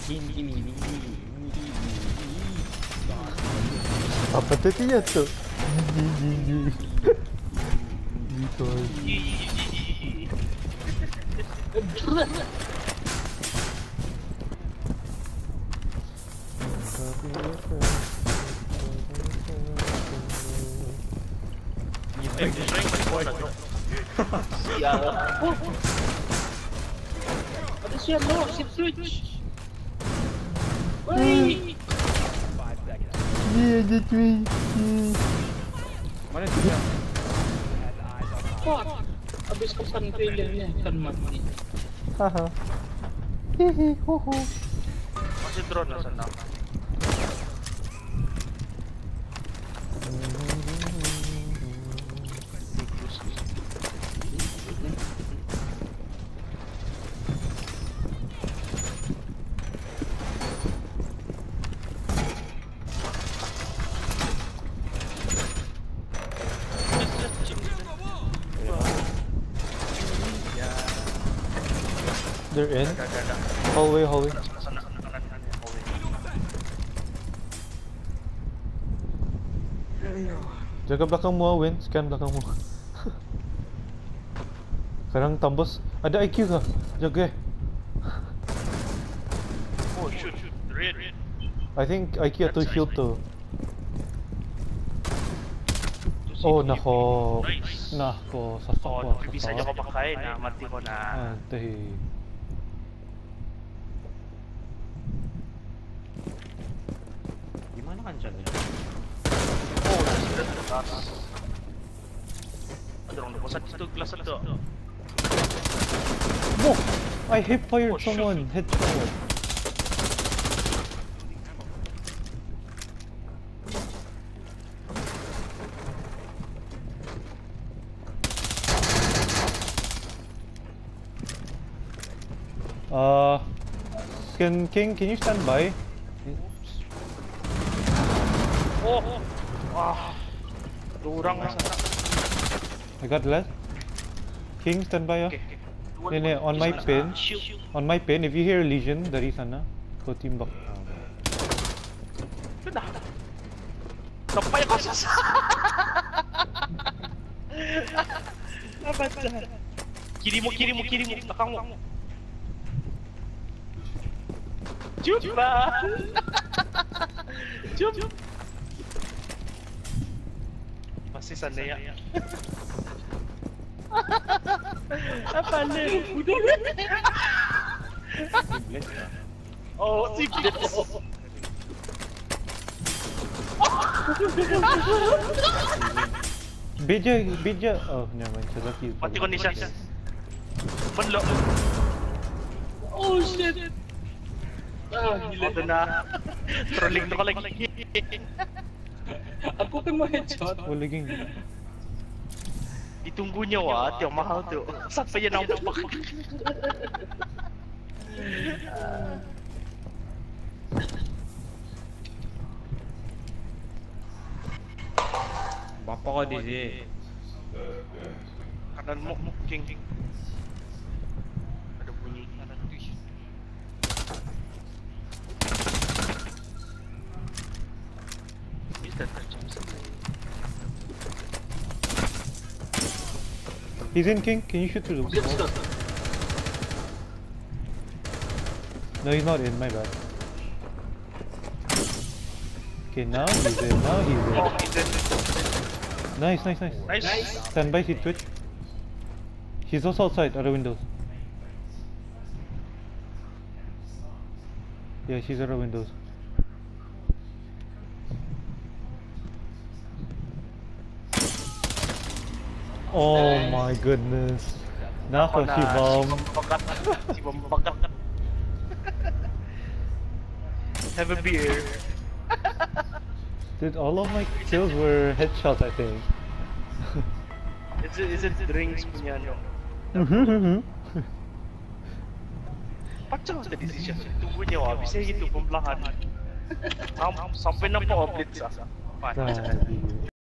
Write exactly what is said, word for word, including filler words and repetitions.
Ini ini ini ini. Apa tadi ya tu? Gitu. Sial. Ada sial lo, sip switch. Woi. Iya, dia cuy. Mana dia? Fuck. Habis kesan trailernya kan mati. Haha. Hihi, ho ho. Masih drone lah sana. They're in. Hallway, hallway. Jaga belakang mu, Win. Scan belakang mu. Sekarang tambus. Ada I Q kah? Jaga. Oh shoot, shoot. Red. I think I Q atau shield tu. Oh, nako. Nako, sasak Oh, ko. bisa aja kau pakai na mati ko na. Antay. Gimana kan dyan? Oh, nasa taas. Ada orang nabasag dito, glass ito. Oh! I hip fired someone. Hit someone. Uh, can King, can you stand by? Oh, wah, durang na sana. I got less. King, stand by. Okay, okay. Yeah, yeah, on my pin. On my pin. If you hear Legion, dari sana. Go team back. Sudah. Sampai ako sa. Apa dah? Kiri mo, kiri mo, kiri mo, belakang mo. Jumpa. Jump. Masih sana ya. Apa ni? Oh, sikit. Beja, beja. Oh, never mind. Sadaki. Mati ko ni siya. Banlo. Oh shit. Ah, gila na. Trolling to ko lagi. Ako kan mo headshot. Oh, laging. Ditunggu niya wa, tiyo mahal to. Sampai yan ang bak. Bapa ko di si. Kanan mo, King. Ada bunyi kanan tu. Bisa terjam. He's in, King. Can you shoot through the wall? No, he's not in. My bad. Okay, now he's in. Now he's in. Oh, he's in. Nice, nice, nice. Nice. Stand by, see Twitch. He's also outside, other windows. Yeah, she's other windows. Oh my goodness. Nako si bomb. Si bomb bagat. Have a beer. Dude, all of my kills were headshots, I think. Is it, is it drinks punya no? Mhm. Pacang sa decision. Tunggu niya wa, bisa gitu pembelahan. Sampai na po update sa. Sabi.